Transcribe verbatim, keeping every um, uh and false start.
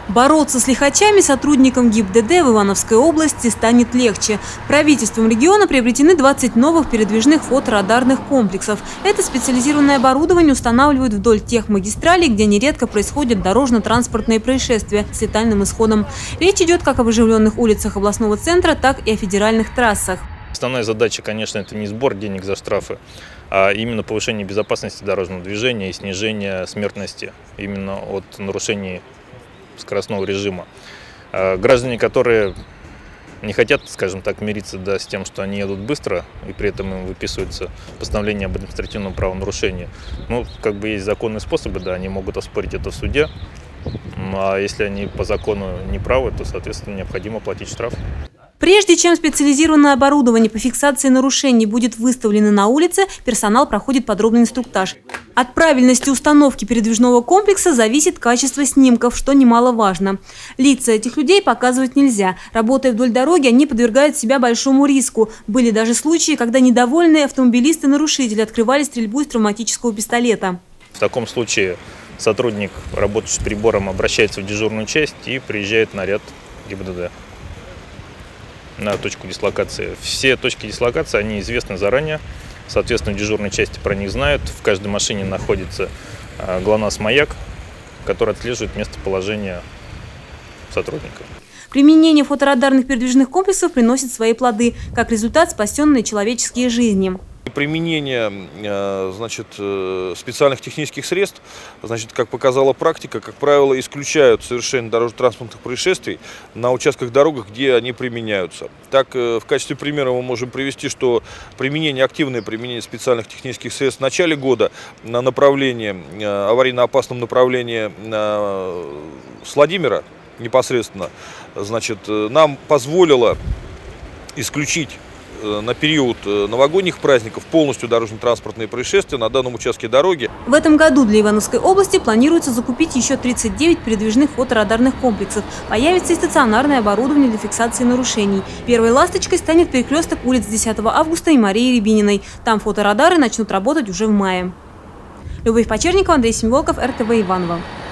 Бороться с лихачами сотрудникам ГИБДД в Ивановской области станет легче. Правительством региона приобретены двадцать новых передвижных фоторадарных комплексов. Это специализированное оборудование устанавливают вдоль тех магистралей, где нередко происходят дорожно-транспортные происшествия с летальным исходом. Речь идет как об оживленных улицах областного центра, так и о федеральных трассах. Основная задача, конечно, это не сбор денег за штрафы, а именно повышение безопасности дорожного движения и снижение смертности именно от нарушений скоростного режима. Граждане, которые не хотят, скажем так, мириться да, с тем, что они едут быстро, и при этом им выписывается постановление об административном правонарушении, ну, как бы есть законные способы, да, они могут оспорить это в суде, а если они по закону не правы, то, соответственно, необходимо платить штраф. Прежде чем специализированное оборудование по фиксации нарушений будет выставлено на улице, персонал проходит подробный инструктаж. От правильности установки передвижного комплекса зависит качество снимков, что немаловажно. Лица этих людей показывать нельзя. Работая вдоль дороги, они подвергают себя большому риску. Были даже случаи, когда недовольные автомобилисты-нарушители открывали стрельбу из травматического пистолета. В таком случае сотрудник, работающий с прибором, обращается в дежурную часть и приезжает наряд ГИБДД на точку дислокации. Все точки дислокации, они известны заранее. Соответственно, в дежурной части про них знают. В каждой машине находится ГЛОНАСС-маяк, который отслеживает местоположение сотрудника. Применение фоторадарных передвижных комплексов приносит свои плоды. Как результат, спасенные человеческие жизни. Применение, значит, специальных технических средств, значит, как показала практика, как правило, исключают совершение дорожно-транспортных происшествий на участках дорог, где они применяются. Так, в качестве примера мы можем привести, что применение, активное применение специальных технических средств в начале года на направлении, аварийно-опасном направлении с Владимира непосредственно, значит, нам позволило исключить на период новогодних праздников полностью дорожно-транспортные происшествия на данном участке дороги. В этом году для Ивановской области планируется закупить еще тридцать девять передвижных фоторадарных комплексов. Появится и стационарное оборудование для фиксации нарушений. Первой ласточкой станет перекресток улиц десятого августа и Марии Рябининой. Там фоторадары начнут работать уже в мае. Любовь Почерникова, Андрей Семиволков, эр тэ вэ Иваново.